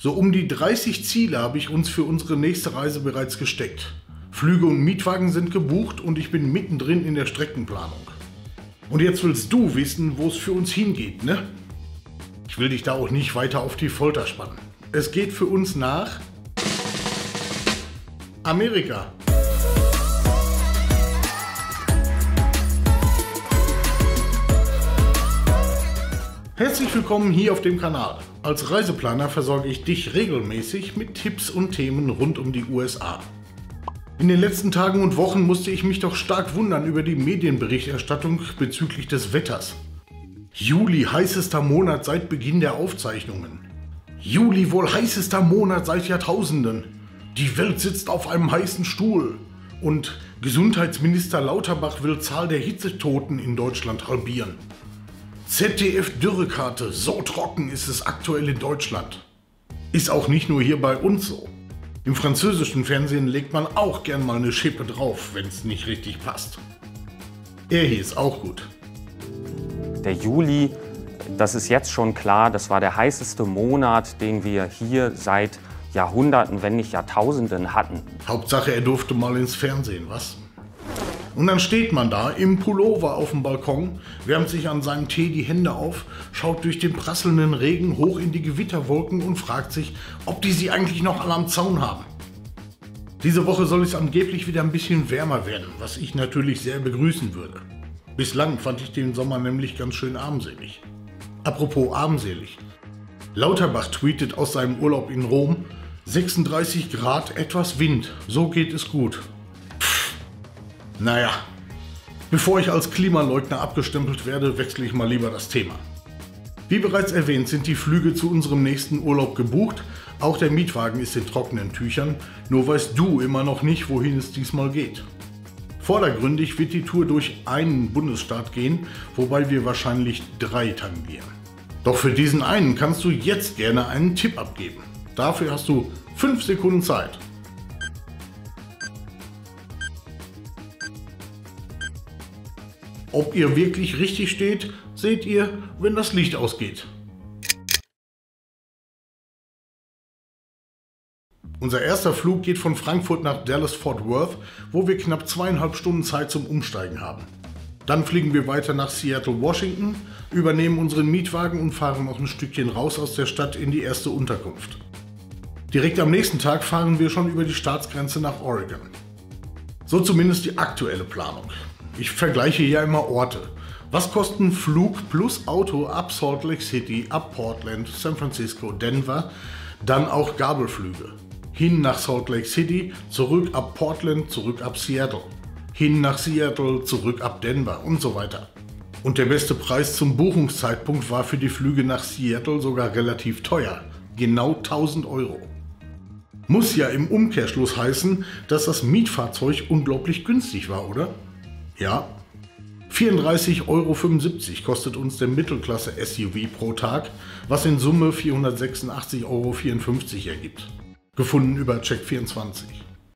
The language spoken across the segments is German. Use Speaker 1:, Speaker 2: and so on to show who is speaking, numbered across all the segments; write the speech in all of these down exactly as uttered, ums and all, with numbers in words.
Speaker 1: So um die dreißig Ziele habe ich uns für unsere nächste Reise bereits gesteckt. Flüge und Mietwagen sind gebucht und ich bin mittendrin in der Streckenplanung. Und jetzt willst du wissen, wo es für uns hingeht, ne? Ich will dich da auch nicht weiter auf die Folter spannen. Es geht für uns nach Amerika. Herzlich willkommen hier auf dem Kanal. Als Reiseplaner versorge ich dich regelmäßig mit Tipps und Themen rund um die U S A. In den letzten Tagen und Wochen musste ich mich doch stark wundern über die Medienberichterstattung bezüglich des Wetters. Juli heißester Monat seit Beginn der Aufzeichnungen. Juli wohl heißester Monat seit Jahrtausenden. Die Welt sitzt auf einem heißen Stuhl. Und Gesundheitsminister Lauterbach will Zahl der Hitzetoten in Deutschland halbieren. Z D F-Dürrekarte, so trocken ist es aktuell in Deutschland. Ist auch nicht nur hier bei uns so. Im französischen Fernsehen legt man auch gern mal eine Schippe drauf, wenn es nicht richtig passt. Er hier ist auch gut.
Speaker 2: Der Juli, das ist jetzt schon klar, das war der heißeste Monat, den wir hier seit Jahrhunderten, wenn nicht Jahrtausenden hatten.
Speaker 1: Hauptsache, er durfte mal ins Fernsehen, was? Und dann steht man da im Pullover auf dem Balkon, wärmt sich an seinem Tee die Hände auf, schaut durch den prasselnden Regen hoch in die Gewitterwolken und fragt sich, ob die sie eigentlich noch alle am Zaun haben. Diese Woche soll es angeblich wieder ein bisschen wärmer werden, was ich natürlich sehr begrüßen würde. Bislang fand ich den Sommer nämlich ganz schön armselig. Apropos armselig. Lauterbach tweetet aus seinem Urlaub in Rom, sechsunddreißig Grad, etwas Wind, so geht es gut. Naja, bevor ich als Klimaleugner abgestempelt werde, wechsle ich mal lieber das Thema. Wie bereits erwähnt, sind die Flüge zu unserem nächsten Urlaub gebucht. Auch der Mietwagen ist in trockenen Tüchern, nur weißt du immer noch nicht, wohin es diesmal geht. Vordergründig wird die Tour durch einen Bundesstaat gehen, wobei wir wahrscheinlich drei tangieren. Doch für diesen einen kannst du jetzt gerne einen Tipp abgeben. Dafür hast du fünf Sekunden Zeit. Ob ihr wirklich richtig steht, seht ihr, wenn das Licht ausgeht. Unser erster Flug geht von Frankfurt nach Dallas-Fort Worth, wo wir knapp zweieinhalb Stunden Zeit zum Umsteigen haben. Dann fliegen wir weiter nach Seattle, Washington, übernehmen unseren Mietwagen und fahren noch ein Stückchen raus aus der Stadt in die erste Unterkunft. Direkt am nächsten Tag fahren wir schon über die Staatsgrenze nach Oregon. So zumindest die aktuelle Planung. Ich vergleiche ja immer Orte. Was kosten Flug plus Auto ab Salt Lake City, ab Portland, San Francisco, Denver, dann auch Gabelflüge. Hin nach Salt Lake City, zurück ab Portland, zurück ab Seattle. Hin nach Seattle, zurück ab Denver und so weiter. Und der beste Preis zum Buchungszeitpunkt war für die Flüge nach Seattle sogar relativ teuer. Genau tausend Euro. Muss ja im Umkehrschluss heißen, dass das Mietfahrzeug unglaublich günstig war, oder? Ja, vierunddreißig Euro fünfundsiebzig kostet uns der Mittelklasse-S U V pro Tag, was in Summe vierhundertsechsundachtzig Euro vierundfünfzig ergibt. Gefunden über Check vierundzwanzig.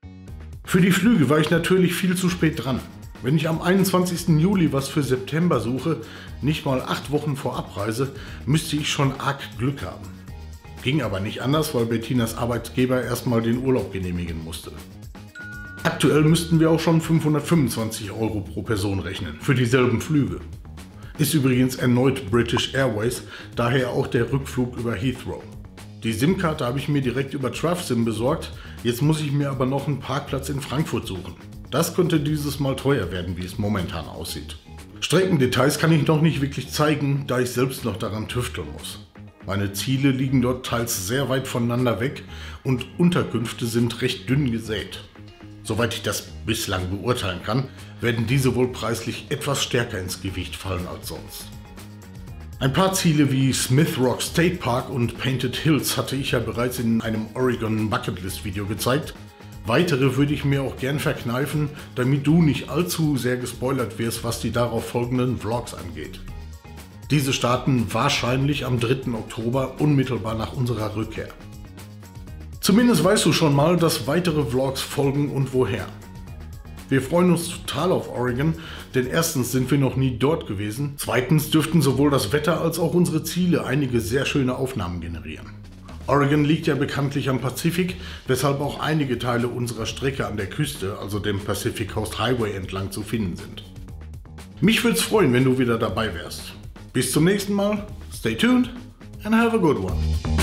Speaker 1: Für die Flüge war ich natürlich viel zu spät dran. Wenn ich am einundzwanzigsten Juli was für September suche, nicht mal acht Wochen vor Abreise, müsste ich schon arg Glück haben. Ging aber nicht anders, weil Bettinas Arbeitgeber erstmal den Urlaub genehmigen musste. Aktuell müssten wir auch schon fünfhundertfünfundzwanzig Euro pro Person rechnen, für dieselben Flüge. Ist übrigens erneut British Airways, daher auch der Rückflug über Heathrow. Die SIM-Karte habe ich mir direkt über TravSim besorgt, jetzt muss ich mir aber noch einen Parkplatz in Frankfurt suchen. Das könnte dieses Mal teuer werden, wie es momentan aussieht. Streckendetails kann ich noch nicht wirklich zeigen, da ich selbst noch daran tüfteln muss. Meine Ziele liegen dort teils sehr weit voneinander weg und Unterkünfte sind recht dünn gesät. Soweit ich das bislang beurteilen kann, werden diese wohl preislich etwas stärker ins Gewicht fallen als sonst. Ein paar Ziele wie Smith Rock State Park und Painted Hills hatte ich ja bereits in einem Oregon Bucketlist Video gezeigt. Weitere würde ich mir auch gern verkneifen, damit du nicht allzu sehr gespoilert wirst, was die darauf folgenden Vlogs angeht. Diese starten wahrscheinlich am dritten Oktober, unmittelbar nach unserer Rückkehr. Zumindest weißt du schon mal, dass weitere Vlogs folgen und woher. Wir freuen uns total auf Oregon, denn erstens sind wir noch nie dort gewesen, zweitens dürften sowohl das Wetter als auch unsere Ziele einige sehr schöne Aufnahmen generieren. Oregon liegt ja bekanntlich am Pazifik, weshalb auch einige Teile unserer Strecke an der Küste, also dem Pacific Coast Highway entlang, zu finden sind. Mich würde es freuen, wenn du wieder dabei wärst. Bis zum nächsten Mal, stay tuned and have a good one.